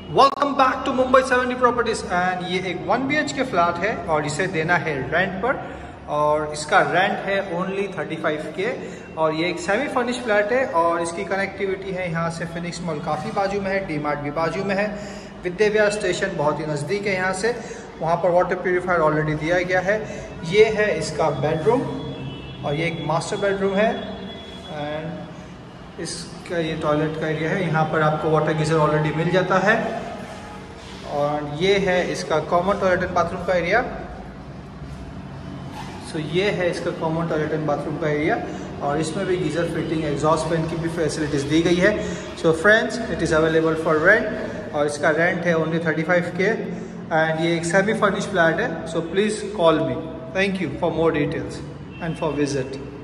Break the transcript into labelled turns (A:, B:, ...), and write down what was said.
A: Welcome back to Mumbai 70 properties and ये एक 1 BHK flat है और इसे देना है रेंट पर और इसका रेंट है ओनली 35K और ये एक सेमी फर्निश फ्लैट है और इसकी कनेक्टिविटी है यहाँ से फिनिक्स मॉल काफ़ी बाजू में है, डी-मार्ट भी बाजू में है, विद्या स्टेशन बहुत ही नज़दीक है यहाँ से, वहाँ पर वाटर प्यूरीफायर ऑलरेडी दिया गया है। ये है इसका बेडरूम और ये एक मास्टर बेडरूम है एंड इसका ये टॉयलेट का एरिया है। यहाँ पर आपको वाटर गीजर ऑलरेडी मिल जाता है और ये है इसका कॉमन टॉयलेट एंड बाथरूम का एरिया। सो ये है इसका कॉमन टॉयलेट एंड बाथरूम का एरिया और इसमें भी गीजर फिटिंग, एग्जॉस्ट फैन की भी फैसिलिटीज़ दी गई है। So friends, it is available for rent और इसका रेंट है ओनली 35K एंड ये एक सेमी फर्निश फ्लैट है। So please call me. Thank you for more details and for visit.